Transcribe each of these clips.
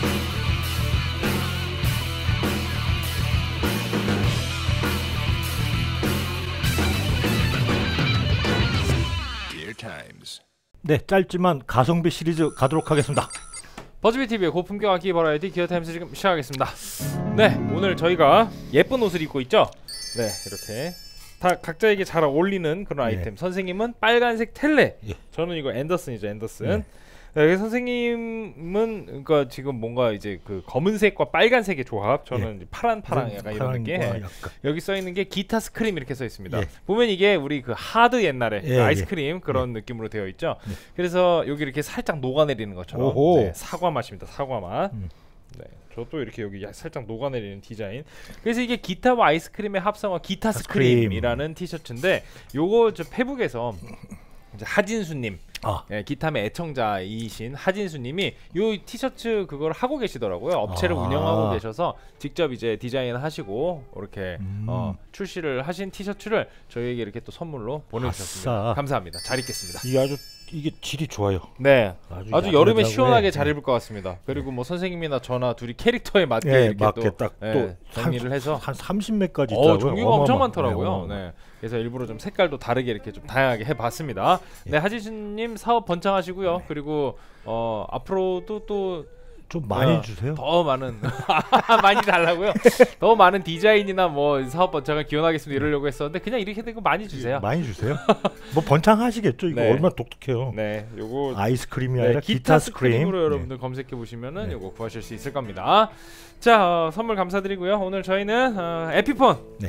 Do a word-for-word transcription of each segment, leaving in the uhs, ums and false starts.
네, 짧지만 가성비 시리즈 가도록 하겠습니다. 버즈비티비의 고품격 악기 버라이티 기어타임스 지금 시작하겠습니다. 네, 오늘 저희가 예쁜 옷을 입고 있죠. 네, 이렇게 다 각자에게 잘 어울리는 그런 아이템. 네. 선생님은 빨간색 텔레. 예. 저는 이거 앤더슨이죠, 앤더슨. 네. 네, 선생님은 그러니까 지금 뭔가 이제 그 검은색과 빨간색의 조합. 저는 예. 이제 파란 파랑 약간 이런 느낌. 여기 써 있는 게 기타 스크림 이렇게 써 있습니다. 예. 보면 이게 우리 그 하드 옛날에 예, 그 아이스크림 예. 그런 예. 느낌으로 되어 있죠. 예. 그래서 여기 이렇게 살짝 녹아내리는 것처럼 네, 사과 맛입니다. 사과 맛. 음. 네, 저도 이렇게 여기 살짝 녹아내리는 디자인. 그래서 이게 기타와 아이스크림의 합성어 기타 스크림이라는 티셔츠인데 요거 저 페북에서 이제 하진수님, 아. 예, 기타의 애청자이신 하진수님이 요 티셔츠 그걸 하고 계시더라고요. 업체를 아. 운영하고 계셔서 직접 이제 디자인하시고 이렇게 음. 어, 출시를 하신 티셔츠를 저희에게 이렇게 또 선물로 보내주셨습니다. 아싸. 감사합니다. 잘 입겠습니다. 이게 아주 이게 질이 좋아요. 네, 아주, 아주 여름에 시원하게 잘 입을 것 같습니다. 그리고 뭐 선생님이나 저나 둘이 캐릭터에 맞게 네, 이렇게 맞게 또, 딱 네, 또 정리를 해서 한 삼십 매까지 있더라고요. 어, 종류가 엄청 많더라고요. 네, 그래서 일부러 좀 색깔도 다르게 이렇게 좀 다양하게 해봤습니다. 예. 네, 하지수님 사업 번창하시고요. 네. 그리고 어, 앞으로도 또 좀 많이 어, 주세요. 더 많은 많이 달라고요. 더 많은 디자인이나 뭐 사업 번창을 기원하겠습니다 이러려고 했었는데 그냥 이렇게 되고 많이 주세요. 많이 주세요. 뭐 번창하시겠죠. 이거 네. 얼마나 독특해요. 네, 요거 아이스크림이 네, 아니라 기타, 기타 스크림. 스크림으로 네. 여러분들 검색해 보시면은 네. 요거 구하실 수 있을 겁니다. 자, 어, 선물 감사드리고요. 오늘 저희는 어, 에피폰. 네.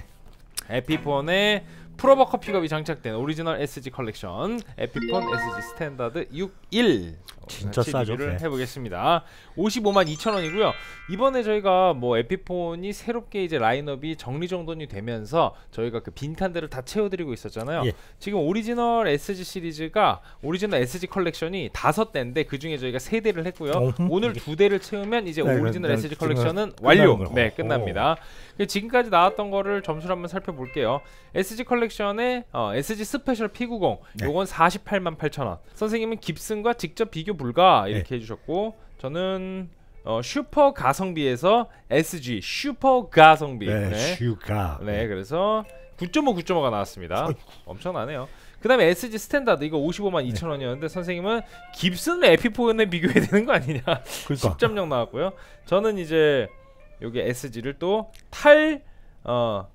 에피폰의 프로버 커피컵이 장착된 오리지널 에스지 컬렉션 에피폰 에스지 스탠다드 육십일 진짜 싸죠. 네. 해보겠습니다. 오십오만 이천 원이고요. 이번에 저희가 뭐 에피폰이 새롭게 이제 라인업이 정리정돈이 되면서 저희가 그 빈칸들을 다 채워드리고 있었잖아요. 예. 지금 오리지널 에스지 시리즈가 오리지널 에스지 컬렉션이 다섯 대인데 그 중에 저희가 세 대를 했고요. 어흠. 오늘 두 대를 채우면 이제 네, 오리지널 네, 에스지 컬렉션은 완료. 네, 끝납니다. 지금까지 나왔던 거를 점수를 한번 살펴볼게요. 에스지 컬렉션의 어, 에스지 스페셜 피 구십 네. 요건 사십팔만 팔천 원. 선생님은 깁슨과 직접 비교 불가 이렇게 네. 해주셨고 저는 어, 슈퍼 가성비에서 에스지 슈퍼 가성비 네, 네. 슈가 네, 그래서 구 점 오 구 점 오가 나왔습니다. 어이구. 엄청나네요. 그 다음에 에스지 스탠다드 이거 오십오만 이천 원이었는데 선생님은 깁슨 에피폰에 비교해야 되는 거 아니냐. 그러니까. 십 점 영 나왔고요. 저는 이제 여기 에스지를 또 탈 어,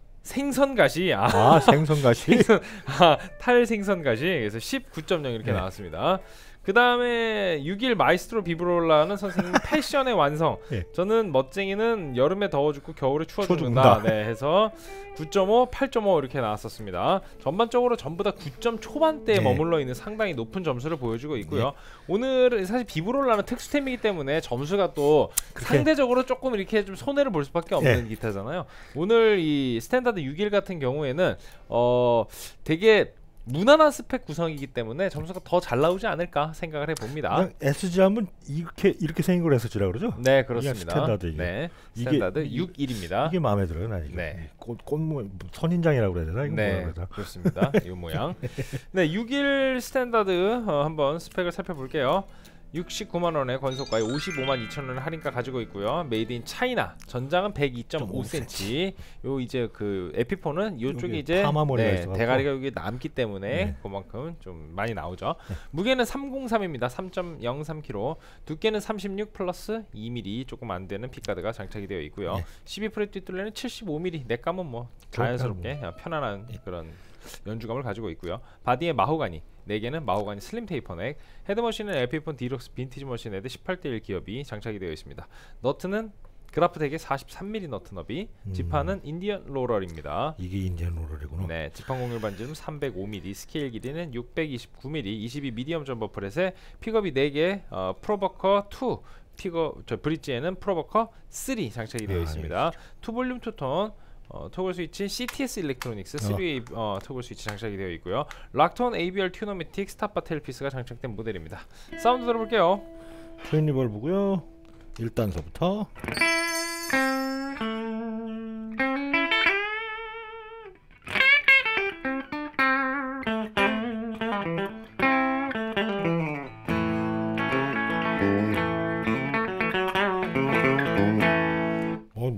생선가시 아, 아 생선가시 생선, 아, 탈 생선가시 그래서 십구 점 영 이렇게 네. 나왔습니다. 그 다음에 육십일 마이스트로 비브롤라는 선생님 패션의 완성. 네. 저는 멋쟁이는 여름에 더워 죽고 겨울에 추워 죽는다. 네, 해서 구 점 오, 팔 점 오 이렇게 나왔었습니다. 전반적으로 전부 다 구 점 초반대에 네. 머물러 있는 상당히 높은 점수를 보여주고 있고요. 네. 오늘은 사실 비브롤라는 특수템이기 때문에 점수가 또 그렇게. 상대적으로 조금 이렇게 좀 손해를 볼 수밖에 없는 네. 기타잖아요. 오늘 이 스탠다드 육십일 같은 경우에는 어 되게 무난한 스펙 구성이기 때문에 점수가 더 잘 나오지 않을까 생각을 해봅니다. 에스지 하면 이렇게 이렇게 생긴 걸 에스지라고 그러죠? 네, 그렇습니다. 스탠다드 이게. 네, 스탠다드 이게, 육십일입니다. 이게 마음에 들어요, 나 이게. 네. 꽃, 꽃 모, 선인장이라고 그래야 되나? 이거 네, 뭐라 그렇습니다. 이 모양. 네, 육십일 스탠다드 어, 한번 스펙을 살펴볼게요. 육십구만 원의 권속가에 오십오만 이천 원의 할인가 가지고 있고요. 메이드 인 차이나. 전장은 백이 점 오 센티미터. 요 이제 그 에피폰은 요쪽에 이제 네, 대가리가 여기 남기 때문에 네. 그만큼 좀 많이 나오죠. 네. 무게는 삼백삼입니다. 삼 점 영삼 킬로그램. 두께는 삼십육 플러스 이 밀리미터 조금 안 되는 픽가드가 장착이 되어 있고요. 네. 십이 프렛 뒷둘레는 칠십오 밀리미터. 내감은 뭐 자연스럽게 편안한 네. 그런 연주감을 가지고 있고요. 바디에 마호가니 네 개는 마호가니 슬림 테이퍼넥. 헤드머신은 에피폰 디럭스 빈티지 머신 헤드 십팔 대 일 기업이 장착이 되어 있습니다. 너트는 그라프덱의 사십삼 밀리미터 너트 너비. 음. 지판은 인디언 로럴입니다. 이게 인디언 로럴이구나. 네, 지판 공률 반지름 삼백오 밀리미터, 스케일 길이는 육백이십구 밀리미터, 이십이 미디엄 점버 프렛에 픽업이 네 개, 어, 프로버커 이 픽업 저 브릿지에는 프로버커 삼 장착이 되어 아, 있습니다. 투 볼륨 투 톤 어, 토글 스위치 씨티에스 일렉트로닉스 쓰리 웨이 어, 토글 스위치 장착이 되어 있고요. 락톤 에이비알 튜너매틱 스탑바 테일피스가 장착된 모델입니다. 사운드 들어볼게요. 트윈 리벌브고요. 일 단서부터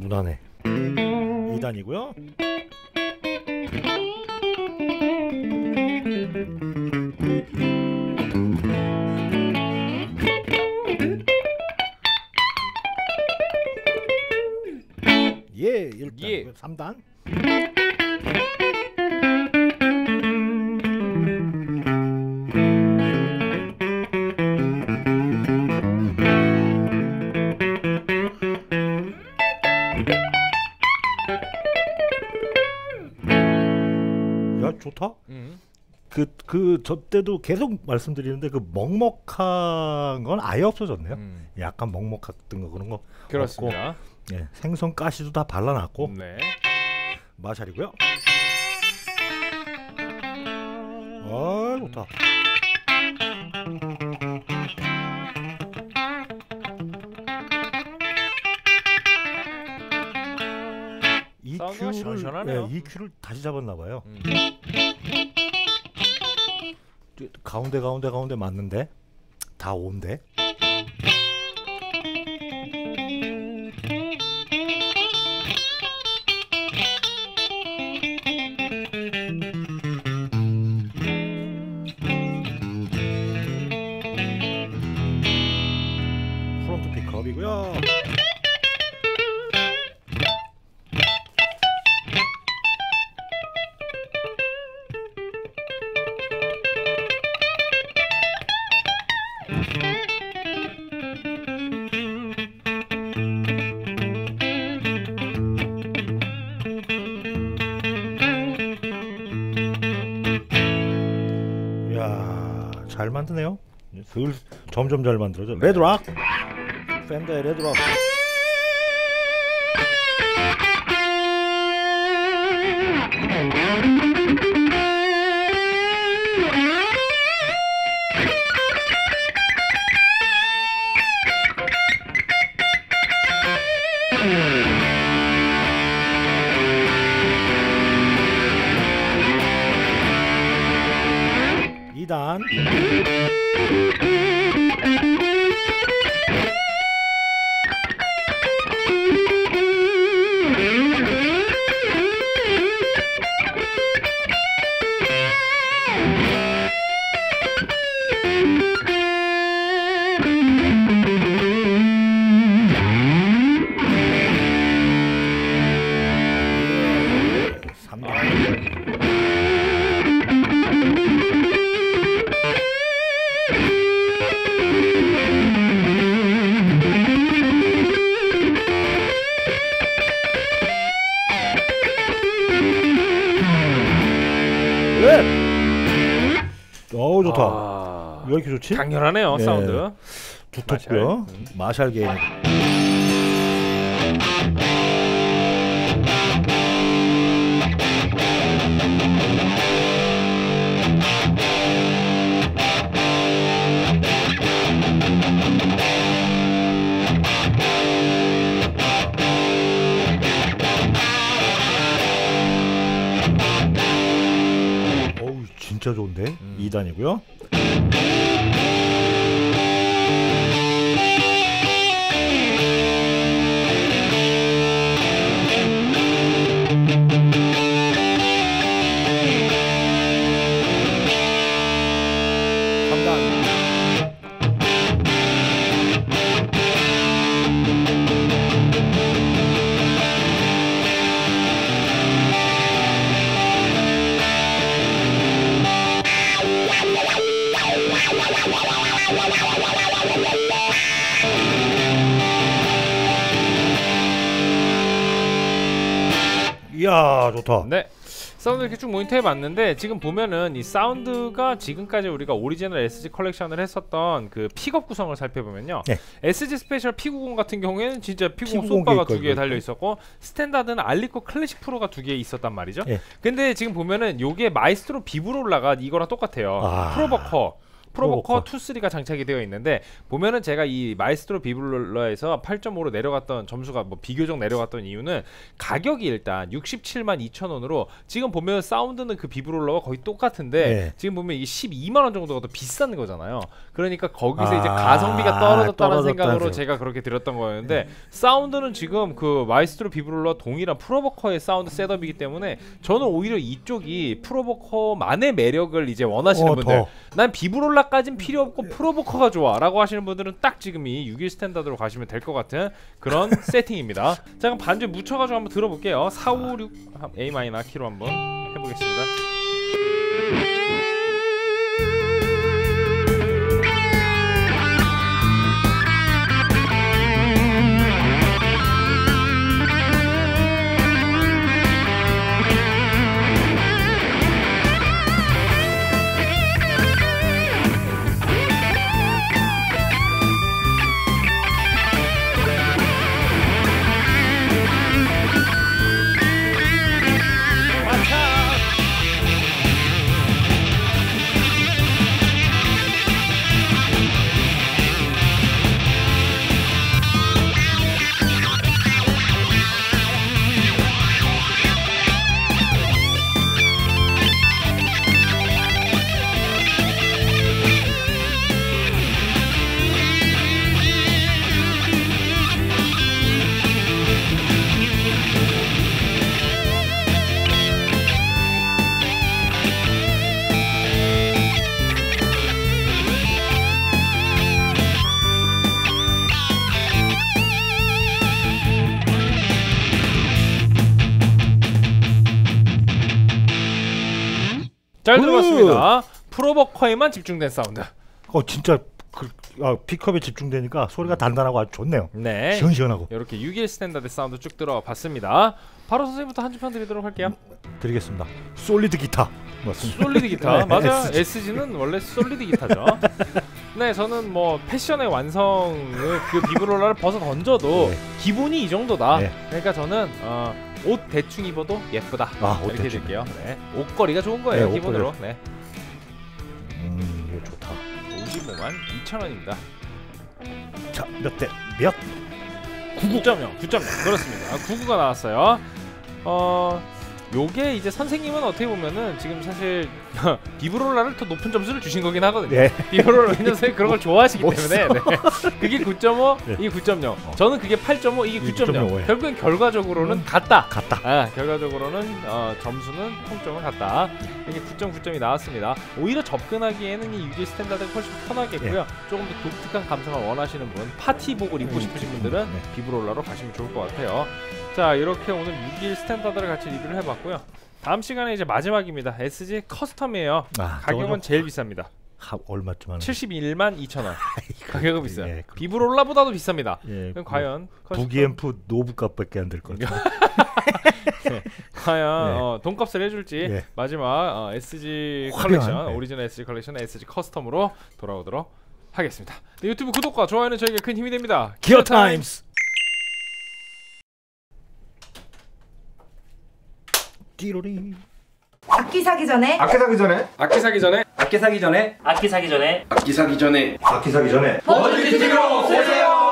무난해. 이 단이고요. 예, 일 단, 예. 삼 단. 야, 좋다. 음. 그 그 저 때도 계속 말씀드리는데 그 먹먹한 건 아예 없어졌네요. 음. 약간 먹먹했던 거 그런 거 그렇습니다. 없고, 예, 생선 가시도 다 발라놨고 네. 마샬이고요. 아, 좋다. 사운드가 이큐를 시원시원하네요. 예, 이큐를 다시 잡았나 봐요. 음. 가운데 가운데 가운데 맞는데 다 온데. 프론트 픽업이고요. 이야, 잘 만드네요. 슬 점점 잘 만들어져. 레드락, 팬더의 레드락. 이 단. 삼 단. 네. 어우, 좋다. 아, 왜 이렇게 좋지? 강렬하네요. 네. 사운드. 두텁고요. 마샬 게인. 어우, 진짜 좋은데. 음. 이 단이고요. 삼 단. 이야, 좋다. 네. 사운드 이렇게 쭉 모니터해 봤는데 지금 보면은 이 사운드가 지금까지 우리가 오리지널 에스지 컬렉션을 했었던 그 픽업 구성을 살펴보면요. 네. 에스지 스페셜 피 구십 같은 경우에는 진짜 피 구십 피 구십 소파가 개 두 개 있고. 달려 있었고 스탠다드는 알리코 클래식 프로가 두 개 있었단 말이죠. 네. 근데 지금 보면은 요게 마이스트로 비브로 올라가 이거랑 똑같아요. 아. 프로버커 프로보커 프로보커. 투, 쓰리가 장착이 되어 있는데 보면은 제가 이 마에스트로 비브롤러에서 팔 점 오로 내려갔던 점수가 뭐 비교적 내려갔던 이유는 가격이 일단 육십칠만 이천 원으로 지금 보면 사운드는 그 비브롤러와 거의 똑같은데 네. 지금 보면 이게 십이만 원 정도가 더 비싼 거잖아요. 그러니까 거기서 아, 이제 가성비가 떨어졌다는 떨어졌다는 생각으로 생각. 제가 그렇게 드렸던 거였는데 사운드는 지금 그 마에스트로 비브롤러 동일한 프로보커의 사운드 셋업이기 때문에 저는 오히려 이쪽이 프로보커만의 매력을 이제 원하시는 어, 분들 더. 난 비브롤라까진 필요 없고 프로보커가 좋아 라고 하시는 분들은 딱 지금 이 육십일 스탠다드로 가시면 될 것 같은 그런 세팅입니다. 자 그럼 반주 묻혀가지고 한번 들어볼게요. 사오육 A 마이너 키로 한번 해보겠습니다. 잘 들어봤습니다. 프로보커에만 집중된 사운드. 어 진짜 그, 아, 픽업에 집중되니까 소리가 단단하고 아주 좋네요. 네. 시원시원하고. 이렇게 육십일 스탠다드 사운드 쭉 들어봤습니다. 바로 선생님부터 한 주편 드리도록 할게요. 드리겠습니다. 솔리드 기타. 맞습니다. 솔리드 기타. 네, 맞아. 에스지. 에스지는 원래 솔리드 기타죠. 네, 저는 뭐 패션의 완성을 그 비브롤러를 벗어 던져도 네. 기본이 이 정도다. 네. 그러니까 저는 어, 옷 대충 입어도 예쁘다. 아, 옷 이렇게 대충. 드릴게요. 네. 옷걸이가 좋은 거예요. 네, 기본으로. 네. 음, 이거 좋다. 오십오만 이천 원입니다. 자, 몇 대? 몇? 구 점 영. 구 점 영. 그렇습니다. 아, 구십구가 나왔어요. 어, 요게 이제 선생님은 어떻게 보면은 지금 사실 비브롤라를 더 높은 점수를 주신 거긴 하거든요. 네. 비브롤라 왜냐면 선생님 그런 걸 좋아하시기 못 때문에 네. 그게 구 점 오, 네. 이게 구 점 영. 어. 저는 그게 팔 점 오, 이게 구 점 영. 구 점 영. 결국엔 결과적으로는 음. 같다. 같다. 아, 결과적으로는 어, 점수는 통점은 같다. 이게 구 점 구 점이 나왔습니다. 오히려 접근하기에는 이 육십일 스탠다드가 훨씬 편하겠고요. 예. 조금 더 독특한 감성을 원하시는 분, 파티복을 입고 음, 싶으신 분들은 네. 비브롤라로 가시면 좋을 것 같아요. 자, 이렇게 오늘 육십일 스탠다드를 같이 리뷰를 해봤고요. 다음 시간에 이제 마지막입니다. 에스지 커스텀이에요. 아, 가격은 제일 비쌉니다. 하, 얼마쯤 하는? 칠십일만 이천 원. 가격은 비싸요. 예, 그- 비브롤라보다도 비쌉니다. 예, 그럼 그 과연 커스텀- 부기앰프 노브 값밖에 안 될 것 같아요. 네. 과연 네. 어, 돈값을 해줄지 예. 마지막 어, 에스지 화려한, 컬렉션 네. 오리지널 에스지 컬렉션 에스지 커스텀으로 돌아오도록 하겠습니다. 네, 유튜브 구독과 좋아요는 저에게 큰 힘이 됩니다. 기어 타임스. 띠로리. 악기 사기 전에 악기 사기 전에 악기 사기 전에 악기 사기 전에 악기 사기 전에 악기 사기 전에 악기 사기 전에 버즈키티비로 오세요.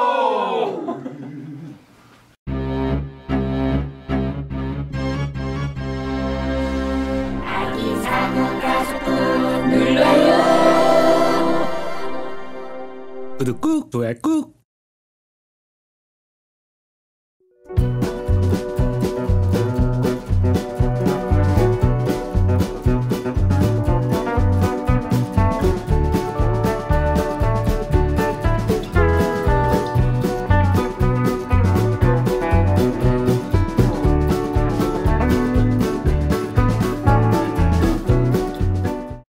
구독 꾹, 좋아요 꾹.